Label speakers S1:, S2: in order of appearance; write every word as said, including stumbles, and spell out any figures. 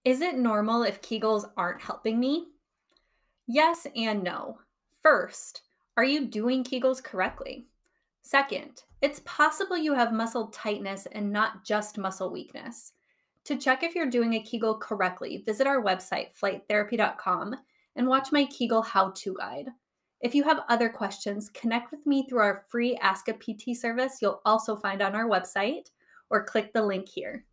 S1: Is it normal if Kegels aren't helping me? Yes and no. First, are you doing Kegels correctly? Second, it's possible you have muscle tightness and not just muscle weakness. To check if you're doing a Kegel correctly, visit our website, flyte therapy dot com, and watch my Kegel how-to guide. If you have other questions, connect with me through our free Ask a P T service you'll also find on our website, or click the link here.